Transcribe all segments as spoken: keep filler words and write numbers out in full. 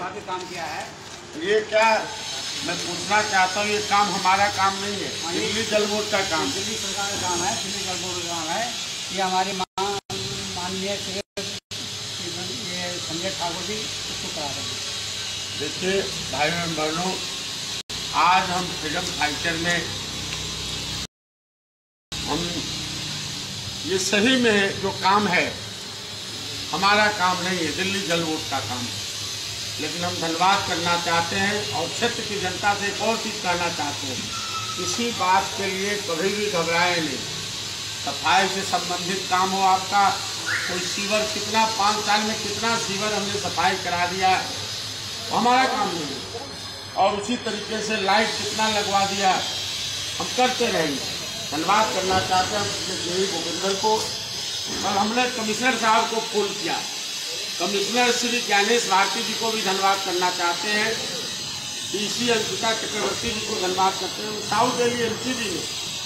काफी काम किया है। ये क्या मैं पूछना चाहता हूँ, ये काम हमारा काम नहीं है, दिल्ली जल बोर्ड का काम, दिल्ली सरकार का काम है, दिल्ली जल बोर्ड का काम है। ये हमारी माननीय ये संजय ठाकुर जी इसको करा रहे हैं। देखिए भाई बहनों, आज हम फ्रीडम फाइटर में हम ये सही में जो काम है हमारा काम नहीं है, दिल्ली जल बोर्ड का काम है। लेकिन हम धन्यवाद करना चाहते हैं और क्षेत्र की जनता से एक और चीज़ कहना चाहते हैं, किसी बात के लिए कभी भी घबराए नहीं। सफाई से संबंधित काम हो आपका, कोई सीवर कितना पाँच साल में कितना सीवर हमने सफाई करा दिया है, हमारा काम नहीं है। और उसी तरीके से लाइट कितना लगवा दिया, हम करते रहेंगे। धन्यवाद करना चाहते हैं हम भूपेंद्र को, और हमने कमिश्नर साहब को फोन किया, कमिश्नर श्री ज्ञानेश भारती जी को भी धन्यवाद करना चाहते हैं, डीसी अंकिता चक्रवर्ती जी को धन्यवाद करते हैं। साउथ दिल्ली एमसीडी में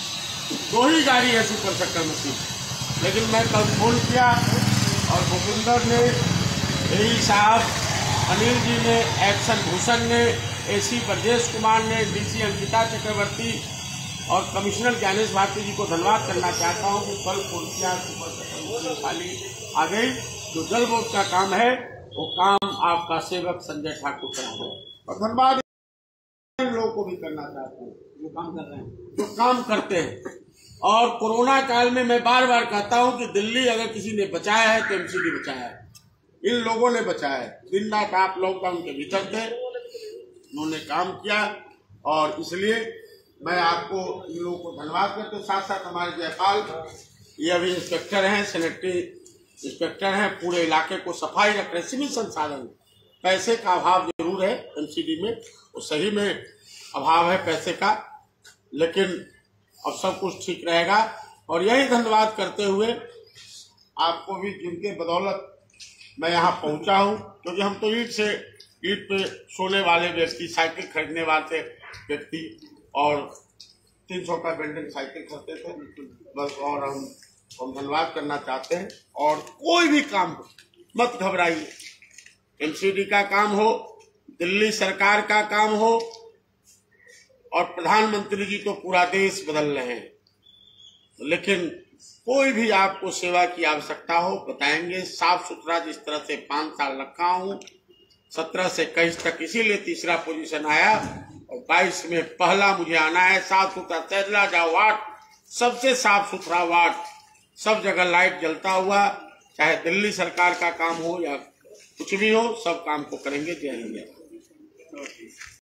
दो ही गाड़ी है सुपर सेक्टर मशीन, लेकिन मैं कल फोन किया और भूपेंद्र ने, यही साहब, अनिल जी ने, एक्शन भूषण ने, एसी ब्रजेश कुमार ने, डीसी अंकिता चक्रवर्ती और कमिश्नर ज्ञानेश भारती जी को धन्यवाद करना चाहता हूं कि कल कुर्सियां सुपर सेक्टर मशीन खाली आ गई। जो जल बोर्ड का काम है वो काम आपका सेवक संजय ठाकुर करा है, और धन्यवाद लोगों को भी करना चाहता हूँ जो काम कर रहे हैं, जो काम करते हैं। और कोरोना काल में मैं बार बार कहता हूँ कि दिल्ली अगर किसी ने बचाया है तो एमसीडी बचाया है, इन लोगों ने बचाया है। दिन रात आप लॉकडाउन के भीतर थे, उन्होंने काम किया, और इसलिए मैं आपको इन लोगों को धन्यवाद करते। साथ साथ हमारे जयपाल, ये अभी इंस्पेक्टर हैं, सैनिटरी इंस्पेक्टर हैं, पूरे इलाके को सफाई रख रहे हैं। सीमित संसाधन, पैसे का अभाव जरूर है एमसीडी में, वो सही में अभाव है पैसे का, लेकिन अब सब कुछ ठीक रहेगा। और यही धन्यवाद करते हुए आपको भी, जिनके बदौलत मैं यहाँ पहुँचा हूँ, क्योंकि हम तो ईंट से ईंट पे सोने वाले व्यक्ति, साइकिल खरीदने वाले व्यक्ति, और तीन सौ का बिल्डिंग साइकिल करते थे बस। और हम हम धन्यवाद करना चाहते हैं। और कोई भी काम हो मत घबराइए, एमसीडी का काम हो, दिल्ली सरकार का काम हो, और प्रधानमंत्री जी तो पूरा देश बदल रहे हैं, लेकिन कोई भी आपको सेवा की आवश्यकता हो बताएंगे। साफ सुथरा जिस तरह से पाँच साल रखा हूँ, सत्रह से इक्कीस तक, इसीलिए तीसरा पोजीशन आया, और बाईस में पहला मुझे आना है। साफ सुथरा सैजला जा वार्ड, सबसे साफ सुथरा वार्ड, सब जगह लाइट जलता हुआ, चाहे दिल्ली सरकार का काम हो या कुछ भी हो, सब काम को करेंगे। जय हिंद।